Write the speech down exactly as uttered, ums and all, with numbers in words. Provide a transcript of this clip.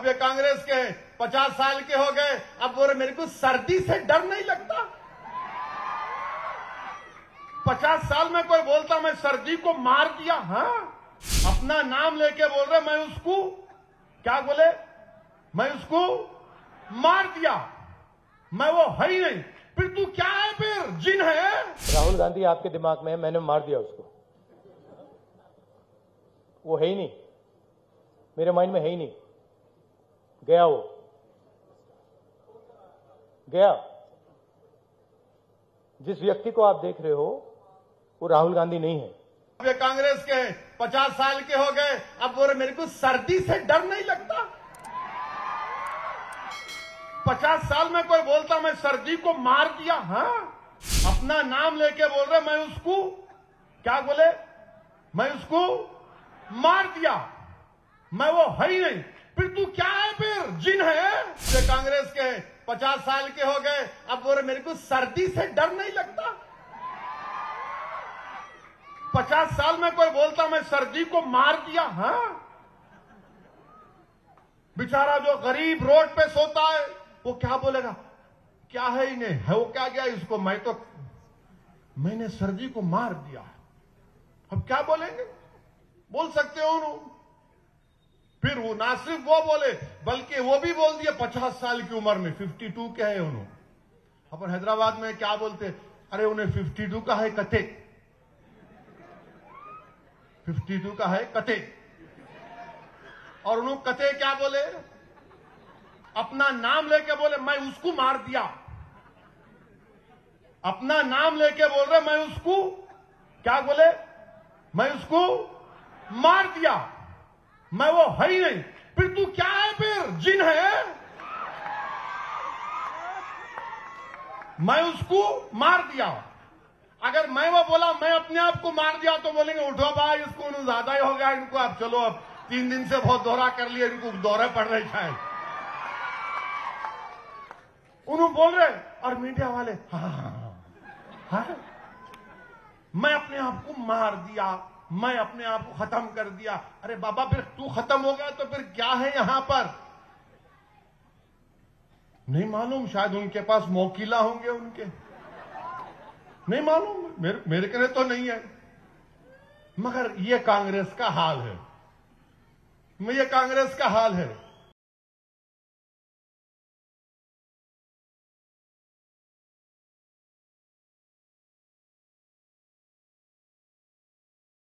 वे कांग्रेस के पचास साल के हो गए, अब बोले मेरे को सर्दी से डर नहीं लगता। पचास साल में कोई बोलता मैं सर्दी को मार दिया, हाँ अपना नाम लेके बोल रहे मैं उसको क्या बोले, मैं उसको मार दिया, मैं वो है ही नहीं। फिर तू क्या है, फिर जिन है। राहुल गांधी आपके दिमाग में है, मैंने मार दिया उसको, वो है ही नहीं, मेरे माइंड में है ही नहीं, गया वो गया। जिस व्यक्ति को आप देख रहे हो वो राहुल गांधी नहीं है। वे कांग्रेस के पचास साल के हो गए, अब बोले मेरे को सर्दी से डर नहीं लगता। पचास साल में कोई बोलता मैं सर्दी को मार दिया, हाँ अपना नाम लेके बोल रहे मैं उसको क्या बोले, मैं उसको मार दिया, मैं वो है ही नहीं। फिर तू क्या है, फिर जिन है। वे कांग्रेस के पचास साल के हो गए, अब बोले मेरे को सर्दी से डर नहीं लगता। पचास साल में कोई बोलता मैं सर्दी को मार दिया, हाँ बेचारा जो गरीब रोड पे सोता है वो क्या बोलेगा, क्या है ही नहीं है, वो क्या गया इसको, मैं तो मैंने सर्दी को मार दिया। अब क्या बोलेंगे, बोल सकते हो उन्होंने। फिर वो ना सिर्फ वो बोले बल्कि वो भी बोल दिए पचास साल की उम्र में, बावन के है उन्होंने। अपन हैदराबाद में क्या बोलते, अरे उन्हें बावन का है कथे, बावन का है कथे। और उन्होंने कथे क्या बोले, अपना नाम लेके बोले मैं उसको मार दिया, अपना नाम लेके बोल रहे मैं उसको क्या बोले, मैं उसको मार दिया, मैं वो है ही नहीं। फिर तू क्या है, फिर जिन है। मैं उसको मार दिया, अगर मैं वो बोला मैं अपने आप को मार दिया तो बोलेंगे उठो भाई इसको ज्यादा ही हो गया इनको, अब चलो अब तीन दिन से बहुत दोहरा कर लिया, इनको दौरे पड़ रहे शायद। उन्होंने बोल रहे और मीडिया वाले हाँ हाँ हाँ मैं अपने आप को मार दिया, मैं अपने आप को खत्म कर दिया। अरे बाबा फिर तू खत्म हो गया तो फिर क्या है यहां पर, नहीं मालूम, शायद उनके पास मोकिला होंगे उनके, नहीं मालूम, मेरे मेरे कहने तो नहीं है। मगर ये कांग्रेस का हाल है, ये कांग्रेस का हाल है।